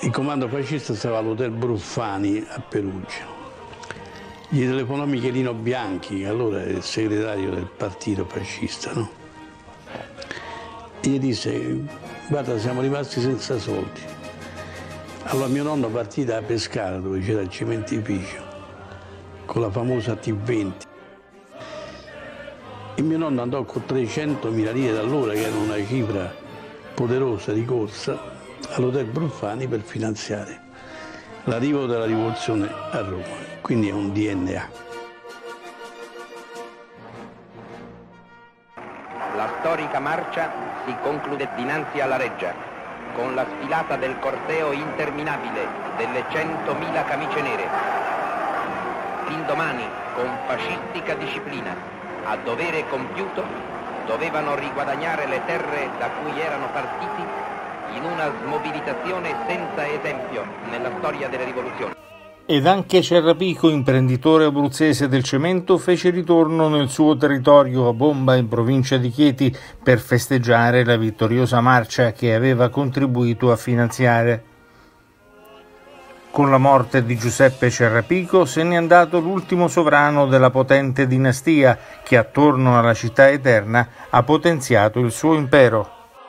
Il comando fascista stava all'hotel Bruffani a Perugia. Gli telefonò Michelino Bianchi, che allora era il segretario del partito fascista, no? E gli disse: guarda, siamo rimasti senza soldi. Allora mio nonno partì da Pescara, dove c'era il cementificio, con la famosa T20. E mio nonno andò con 300.000 lire d'allora, che era una cifra poderosa di corsa, all'hotel Bruffani per finanziare l'arrivo della rivoluzione a Roma. Quindi è un DNA. La storica marcia si conclude dinanzi alla Reggia, con la sfilata del corteo interminabile delle 100.000 camicie nere. L'indomani, con fascistica disciplina, a dovere compiuto, dovevano riguadagnare le terre da cui erano partiti in una smobilitazione senza esempio nella storia delle rivoluzioni. Ed anche Cerrapico, imprenditore abruzzese del cemento, fece ritorno nel suo territorio a Bomba, in provincia di Chieti, per festeggiare la vittoriosa marcia che aveva contribuito a finanziare. Con la morte di Giuseppe Cerrapico se n'è andato l'ultimo sovrano della potente dinastia che attorno alla città eterna ha potenziato il suo impero.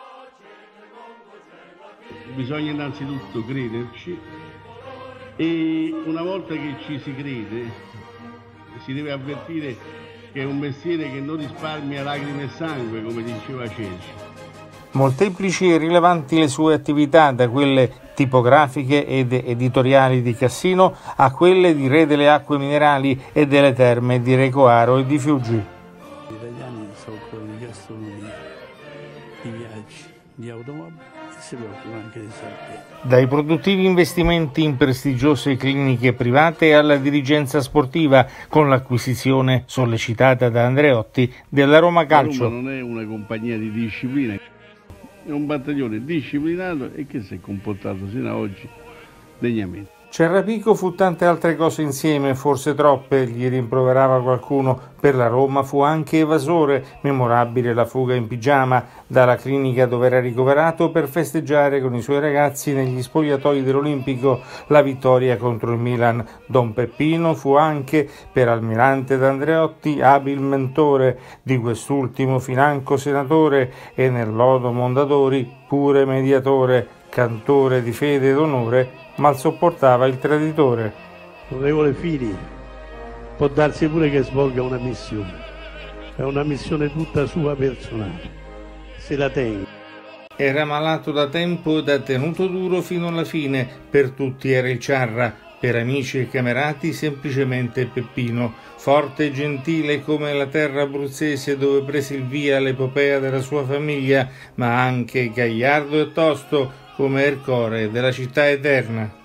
Bisogna innanzitutto crederci, e una volta che ci si crede si deve avvertire che è un mestiere che non risparmia lacrime e sangue, come diceva Ceci. Molteplici e rilevanti le sue attività, da quelle tipografiche ed editoriali di Cassino a quelle di Re delle Acque Minerali e delle Terme di Recoaro e di Fiuggi. Gli italiani si occupano di gastronomia, di viaggi, di automobili e si preoccupano anche di salute. Dai produttivi investimenti in prestigiose cliniche private alla dirigenza sportiva, con l'acquisizione sollecitata da Andreotti della Roma Calcio. La Roma non è una compagnia di disciplina, è un battaglione disciplinato e che si è comportato sino ad oggi degnamente. Cerrapico fu tante altre cose insieme, forse troppe, gli rimproverava qualcuno. Per la Roma fu anche evasore, memorabile la fuga in pigiama dalla clinica dove era ricoverato per festeggiare con i suoi ragazzi negli spogliatoi dell'Olimpico la vittoria contro il Milan. Don Peppino fu anche, per Almirante d'Andreotti, abil mentore di quest'ultimo, financo senatore, e nel lodo Mondadori pure mediatore, cantore di fede ed onore, mal sopportava il traditore. Onorevole Fini, può darsi pure che svolga una missione, è una missione tutta sua personale, se la tenga. Era malato da tempo ed ha tenuto duro fino alla fine, per tutti era il Ciarra, per amici e camerati semplicemente Peppino, forte e gentile come la terra abruzzese dove prese il via l'epopea della sua famiglia, ma anche gagliardo e tosto come Ercore della città eterna.